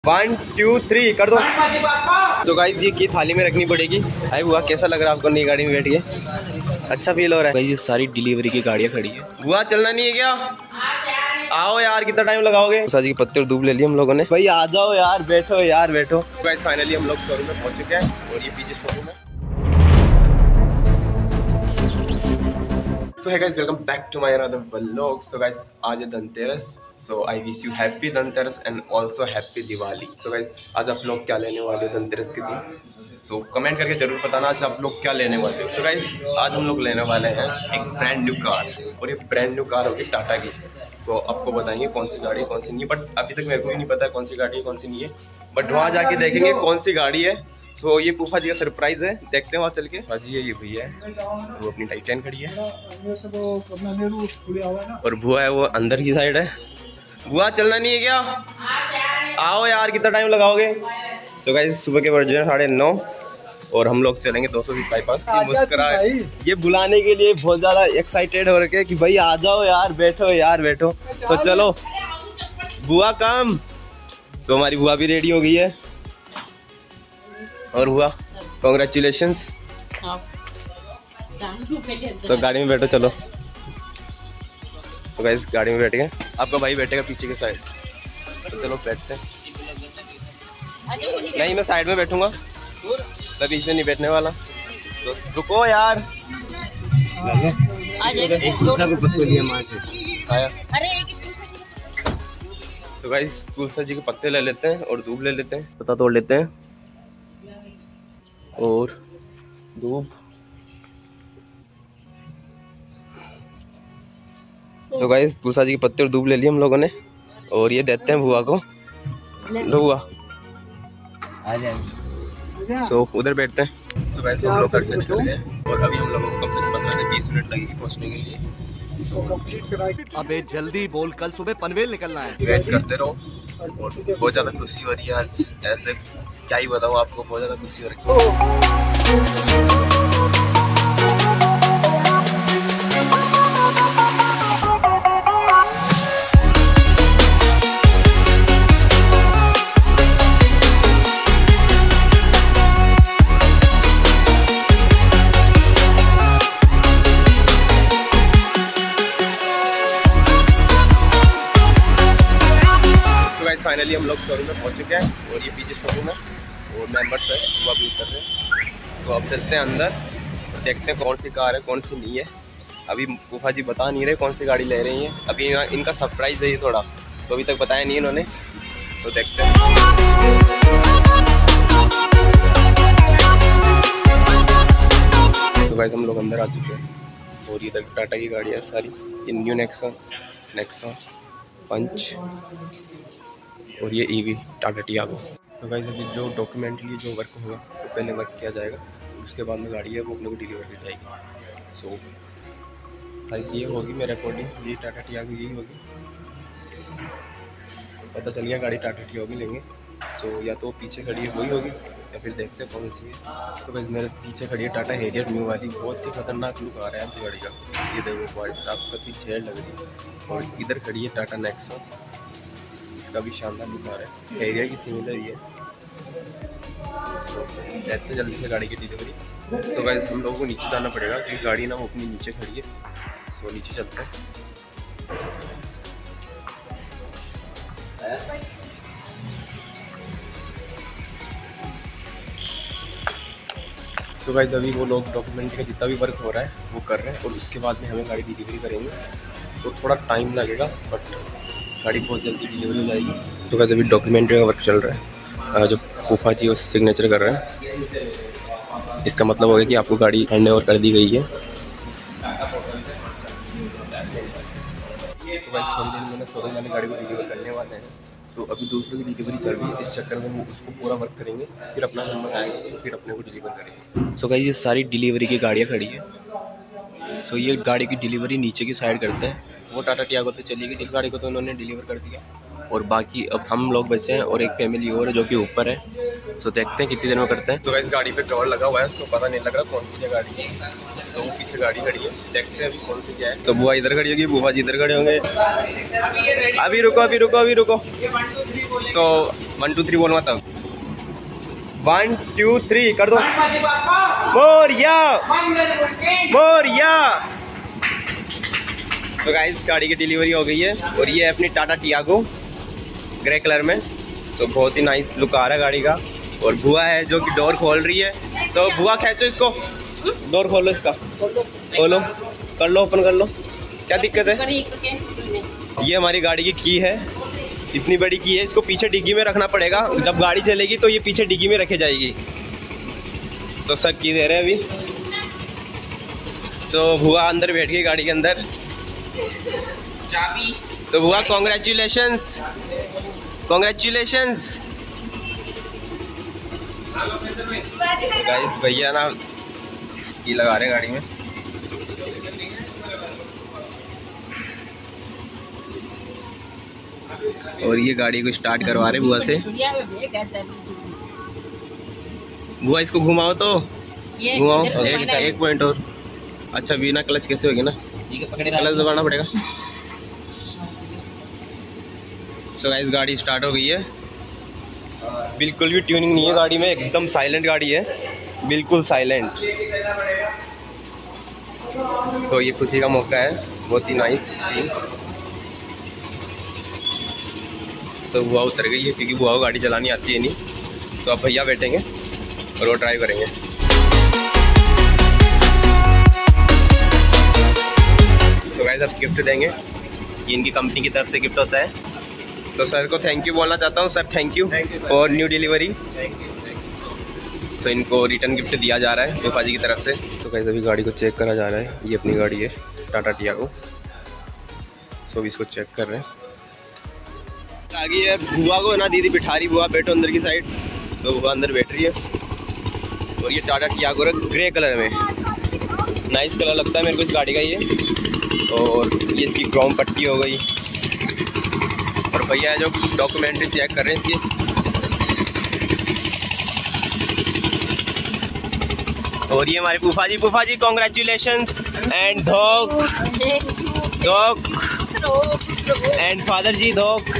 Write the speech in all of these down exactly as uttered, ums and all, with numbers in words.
One two three कर दो। तो गाइस ये की थाली में रखनी पड़ेगी। भाई बुआ कैसा लग रहा है आपको नई गाड़ी में बैठ के? अच्छा फील हो रहा है? गाइस ये सारी डिलीवरी की गाड़ियाँ खड़ी है। बुआ चलना नहीं है क्या? आओ यार, कितना टाइम लगाओगे? उषा जी के पत्ते और दूब ले लिए हम लोगों ने। भाई आ जाओ यार, बैठो यार बैठो। गाइस फाइनली हम लोग शोरूम में पहुंच चुके हैं और ये पीछे शोरूम है। So hey guys, welcome back to my another vlog. So guys आज है Dhanteras, so I wish you happy Dhanteras and also happy Diwali. So guys आज आप लोग क्या लेने वाले हो धनतेरस के दिन? सो so, कमेंट करके जरूर बताना आज आप लोग क्या लेने वाले हो। सो so, गाइस आज हम लोग लेने वाले हैं एक ब्रांड न्यू कार, और ये ब्रांड न्यू कार होगी टाटा की। सो so, आपको बताएंगे कौन सी गाड़ी कौन सी नहीं है, बट अभी तक मेरे को भी नहीं पता कौन सी गाड़ी है कौन सी नहीं है, बट वहाँ जाके देखेंगे कौन सी गाड़ी है। सो so, ये फूफा जी का सरप्राइज है, देखते हैं वहाँ चल के। बाजी है ये भैया है, वो अपनी टाइटन खड़ी है और बुआ है वो अंदर की साइड है। बुआ चलना नहीं है क्या? आओ यार, कितना टाइम लगाओगे? तो गाइस सुबह के बज रहे हैं साढ़े नौ और हम लोग चलेंगे दो सौ बीस बाईपास। मुस्कुरा ये बुलाने के लिए बहुत ज्यादा एक्साइटेड हो रखे कि भाई आ जाओ यार, बैठो यार बैठो। तो चलो बुआ काम। तो हमारी बुआ भी रेडी हो गई है और हुआ कॉन्ग्रेचुलेशंस। तो गाड़ी में बैठो चलो। तो गाइस गाड़ी में बैठ गए, आपका भाई बैठेगा पीछे के साइड। तो चलो बैठते हैं। नहीं मैं साइड में बैठूंगा, मैं बीच में नहीं बैठने वाला। तो रुको यार, तो गाइस तुलसी जी के पत्ते ले लेते हैं और दूब ले लेते हैं, पत्ता तोड़ लेते हैं और दूब। तो गाइस तुलसी जी के पत्ते और दूब ले लिए हम लोगों ने और ये देते हैं बुआ को। लो बुआ आ जाए। सो उधर बैठते हैं। सो गाइस हम लोग घर से निकल गए और अभी हम लोगों को कम से कम पंद्रह से बीस मिनट लगेगी पहुंचने के लिए। सो अबे जल्दी बोल, कल सुबह पनवेल निकलना है। वेट करते रहो और बहुत ज़्यादा खुशी हो रही है आज, ऐसे क्या ही बताऊँ आपको, बहुत ज़्यादा खुशी हो रही है। फाइनली हम लोग शोरूम में पहुंच चुके हैं और ये पीछे शोरूम है और मेंबर्स है वो अभी उतर रहे हैं। तो अब चलते हैं अंदर, देखते हैं कौन सी कार है कौन सी नहीं है। अभी फूफा जी बता नहीं रहे कौन सी गाड़ी ले रही हैं, अभी इनका सरप्राइज है ये थोड़ा, तो अभी तक बताया नहीं इन्होंने। तो देखते हैं। तो गाइस हम लोग अंदर आ चुके हैं और इधर टाटा की गाड़ी है सारी, ये न्यू नेक्सा नेक्सा पंच और ये ईवी टाटा टियागो। तो गाइस अभी जो डॉक्यूमेंटली जो वर्क होगा वो तो पहले वर्क किया जाएगा, उसके बाद में गाड़ी है वो अपने को डिलीवर की जाएगी। सो साइज ये होगी मेरे अकॉर्डिंग, ये टाटा टियागो यही होगी। पता चल गया गाड़ी टाटा टियागो लेंगे। सो या तो पीछे खड़ी है वही होगी या फिर देखते हैं कौन सी है। तो गाइस मेरे पीछे खड़ी है टाटा हैरियर न्यू वाली, बहुत ही खतरनाक लुक आ रहा है इस गाड़ी का। ये देखो भाई साहब कतनी झेल लग रही है। और इधर खड़ी है टाटा नेक्सा, इसका भी शानदार लुक आ रहा है, एरिया की सिमिलर ही है। सो देखते हैं जल्दी से गाड़ी की डिलीवरी। सो गाइस हम लोगों को नीचे जाना पड़ेगा क्योंकि गाड़ी ना वो अपनी नीचे खड़ी है। सो नीचे चलते हैं। सो गाइस अभी वो लोग डॉक्यूमेंट का जितना भी वर्क हो रहा है वो कर रहे हैं और उसके बाद में हमें गाड़ी डिलीवरी करेंगे। सो थोड़ा टाइम लगेगा बट गाड़ी बहुत जल्दी डिलीवरी हो जाएगी। तो गाइस अभी डॉक्यूमेंट्री का वर्क चल रहा है, जो फूफा जी उस सिग्नेचर कर रहे हैं। इसका मतलब हो गया कि आपको गाड़ी हैंड ओवर कर दी गई है। तो गाइस थोड़ी देर में शोरूम वाले गाड़ी को डिलीवर करने वाले हैं। सो अभी दूसरों की डिलीवरी चल रही है, इस चक्कर में वो उसको पूरा वर्क करेंगे, फिर अपना नंबर आएगा फिर अपने को डिलीवर करेंगे। सो गाइस ये सारी डिलीवरी की गाड़ियाँ खड़ी है। सो ये गाड़ी की डिलीवरी नीचे की साइड करते हैं। वो टाटा टियागो तो चली गई, इस गाड़ी को तो उन्होंने डिलीवर कर दिया और बाकी अब हम लोग बचे हैं और एक फैमिली और है जो कि ऊपर है। सो देखते हैं कितनी देर में करते हैं। तो इस गाड़ी पे कवर लगा हुआ है, सो पता नहीं लग रहा कौन सी है गाड़ी। तो वो पीछे गाड़ी खड़ी है, देखते हैं अभी कौन सी क्या है। तो बुआ इधर खड़ी होगी, बुआ जी इधर खड़े होंगे। अभी रुको अभी रुको अभी रुको सो वन टू थ्री बोलूँगा तब वन टू थ्री कर दो। मोरिया मोरिया। तो गाइस गाड़ी की डिलीवरी हो गई है और ये है अपनी टाटा टियागो ग्रे कलर में। तो बहुत ही नाइस लुक आ रहा है गाड़ी का। और बुआ है जो कि डोर खोल रही है। सो so, बुआ खींचो इसको, डोर खोलो इसका, खोलो कर लो, ओपन कर लो। क्या दिक्कत है? ये हमारी गाड़ी की की है, इतनी बड़ी की है, इसको पीछे डिग्गी में रखना पड़ेगा। जब गाड़ी चलेगी तो ये पीछे डिग्गी में रखी जाएगी। तो सर की दे रहे हैं अभी। तो बुआ अंदर बैठ गई गाड़ी के अंदर। तो बुआ कॉन्ग्रेचुलेशंस कॉन्ग्रेचुलेशंस। गाइस भैया ना की लगा रहे हैं गाड़ी में। और ये गाड़ी को स्टार्ट करवा रहे बुआ से। बुआ इसको घुमाओ तो घुमाओ एक एक पॉइंट और। अच्छा बिना क्लच कैसे होगी ना, क्लच दबाना पड़ेगा। सो गाइस गाड़ी स्टार्ट हो गई है। बिल्कुल भी ट्यूनिंग नहीं है गाड़ी में, एकदम साइलेंट गाड़ी है, बिल्कुल साइलेंट। तो ये खुशी का मौका है, बहुत ही नाइस सीन। तो बुआ उतर गई है क्योंकि बुआ को गाड़ी चलानी आती है नहीं। तो अब भैया बैठेंगे और वो ड्राइव करेंगे। सो गाइस अब गिफ्ट देंगे, ये इनकी कंपनी की तरफ से गिफ्ट होता है। तो सर को थैंक यू बोलना चाहता हूँ। Sir thank you for new delivery. तो इनको रिटर्न गिफ्ट दिया जा रहा है पापा जी की तरफ से। तो गाइस अभी गाड़ी को चेक करा जा रहा है। ये अपनी गाड़ी है टाटा टियागो। सो इसको चेक कर रहे हैं। आगे है बुआ को ना दीदी बिठा रही, बुआ बैठो अंदर की साइड। तो बुआ अंदर बैठ रही है। और ये टाटा टियागो है ग्रे कलर में, नाइस कलर लगता है मेरे को इस गाड़ी का ये। और ये इसकी क्रोम पट्टी हो गई। और भैया जो डॉक्यूमेंट्री चेक कर रहे हैं इसकी। और ये हमारे फूफा जी, फूफा जी congratulations and Dhok Dhok and father जी धोक।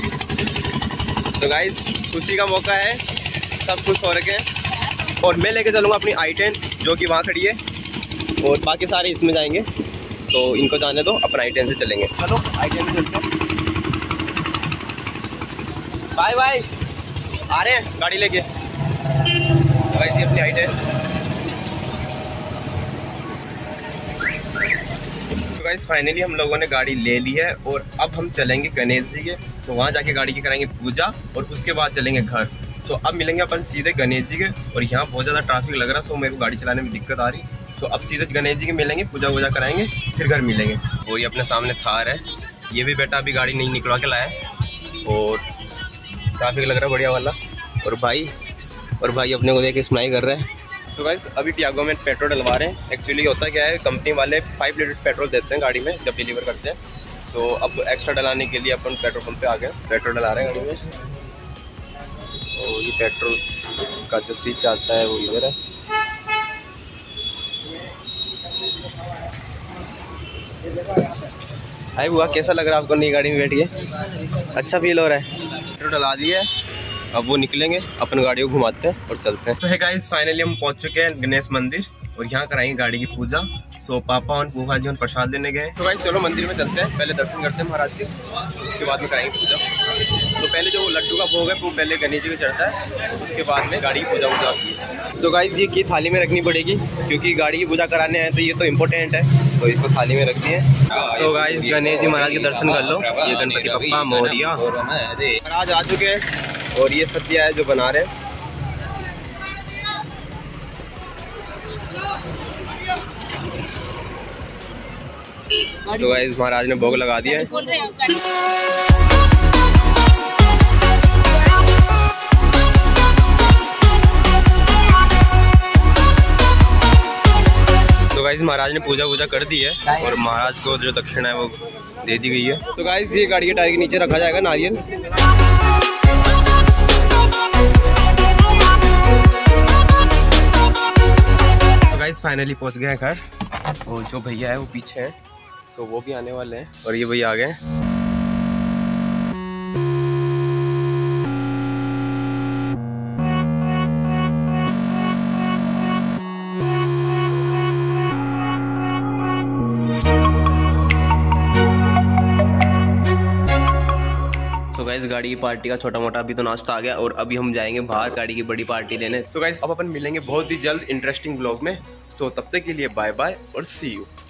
तो गाइस खुशी का मौका है, सब कुछ हो रखे हैं। और मैं लेके चलूँगा अपनी आई टेन जो कि वहाँ खड़ी है। और बाकी सारे इसमें जाएंगे। तो इनको जाने दो, अपना आई टेन से चलेंगे। चलो आई टेन से चलते हैं। बाय बाय, आ रहे हैं गाड़ी लेके। तो गाइस ये अपनी आई टेन। तो गाइस फाइनली हम लोगों ने गाड़ी ले ली है और अब हम चलेंगे गणेश जी के। तो वहाँ जाके गाड़ी की कराएंगे पूजा और उसके बाद चलेंगे घर। तो अब मिलेंगे अपन सीधे गणेश जी के। और यहाँ बहुत ज़्यादा ट्रैफिक लग रहा है, तो मेरे को गाड़ी चलाने में दिक्कत आ रही। तो अब सीधे गणेश जी के मिलेंगे, पूजा वूजा कराएंगे, फिर घर मिलेंगे। और ये अपने सामने थार है, ये भी बेटा अभी गाड़ी नहीं निकलवा के लाया है। और ट्रैफिक लग रहा है बढ़िया वाला। और भाई और भाई अपने को देख के स्माइल कर रहा है। तो गाइस अभी टियागो में पेट्रोल डलवा रहे हैं। एक्चुअली होता क्या है, कंपनी वाले फाइव लीटर पेट्रोल देते हैं गाड़ी में जब डिलीवर करते हैं। तो अब एक्स्ट्रा डलाने के लिए अपन पेट्रोल पंप पे आ गए, पेट्रोल डला रहे हैं गाड़ी में। और ये पेट्रोल का जो स्विच आता है वो इधर है। हाय बुआ, कैसा लग रहा है आपको नई गाड़ी में बैठ के? अच्छा फील हो रहा है? पेट्रोल डला दिया है, अब वो निकलेंगे, अपन गाड़ी को घुमाते हैं और चलते हैं। तो है गाइस फाइनली हम पहुंच चुके हैं गणेश मंदिर और यहाँ कराएंगे गाड़ी की पूजा। सो पापा और फूफा जी उन प्रसाद लेने गए। तो गाइस चलो मंदिर में चलते हैं, पहले दर्शन करते हैं महाराज के, उसके बाद में कराएंगे पूजा। तो पहले जो लड्डू का भोग है वो पहले गणेश जी को चढ़ता है, उसके बाद में गाड़ी की पूजा वूजा होती है। तो गाइस ये की थाली में रखनी पड़ेगी क्योंकि गाड़ी की पूजा कराने हैं तो ये तो इम्पोर्टेंट है, तो इसको थाली में रख दिए। तो गाइस गणेश जी महाराज के दर्शन कर लो। ये गणपति बप्पा मोरिया महाराज आ चुके हैं। और ये सत्या है जो बना रहे हैं। तो गाइस महाराज ने भोग लगा दिया है। तो गाइस महाराज ने पूजा वूजा कर दी है और महाराज को जो दक्षिणा है वो दे दी गई है। तो गाइस ये गाड़ी के टायर के नीचे रखा जाएगा नारियल। तो गाइस फाइनली पहुंच गए हैं घर और जो भैया है वो पीछे है, तो वो भी आने वाले हैं। और ये भैया आ गए। तो गाइस गाड़ी की पार्टी का छोटा मोटा अभी तो नाश्ता आ गया और अभी हम जाएंगे बाहर गाड़ी की बड़ी पार्टी लेने। सो गाइस अब अपन मिलेंगे बहुत ही जल्द इंटरेस्टिंग ब्लॉग में। सो तब तक के लिए बाय बाय और सी यू।